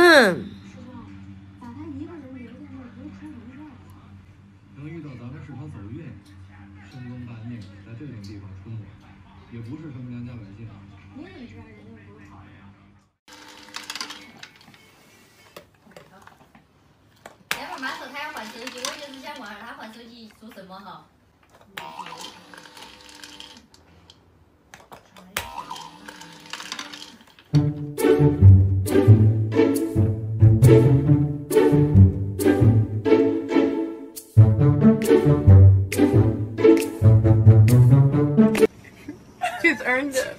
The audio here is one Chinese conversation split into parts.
能遇到咱们是条走运，深更半夜在这种地方出没，也不是什么良家百姓。你怎么知道人家不是好人？ 待会儿妈说她要换手机，我就是想问下她换手机做什么哈？ She's earned it.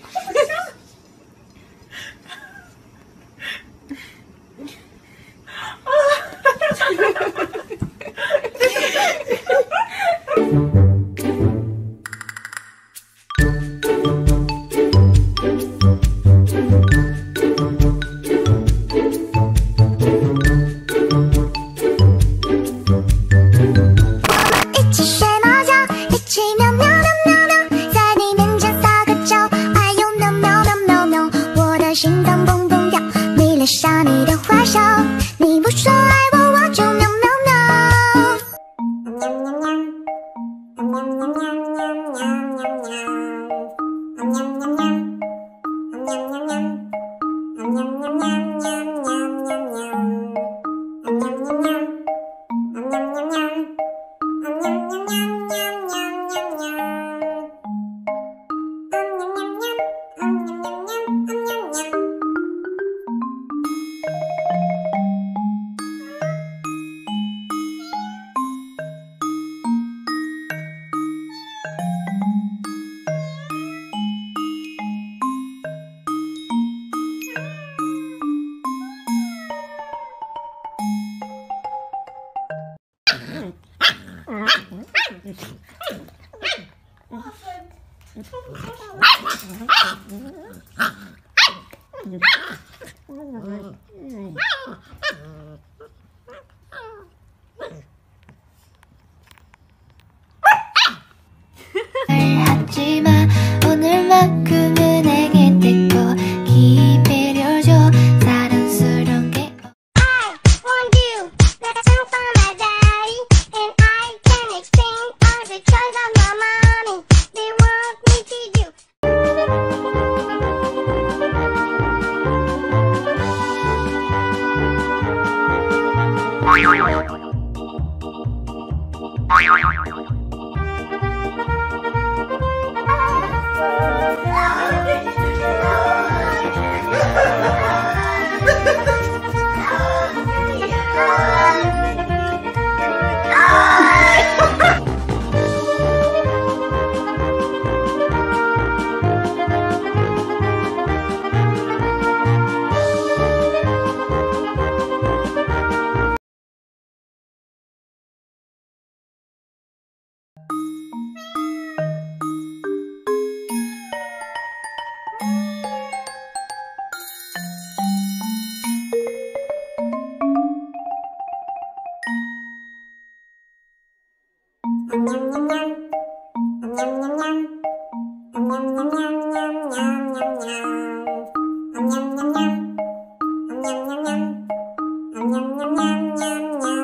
하지마 오늘만큼은 내게 떼고 기다려줘 사랑스러운 게 I want you like a song from my daddy and I can't explain all the choice of my mommy they want me to do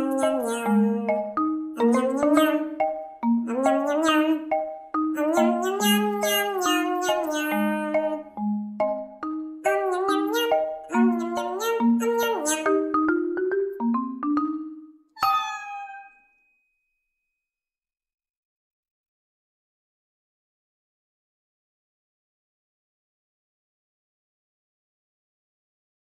냠냠냠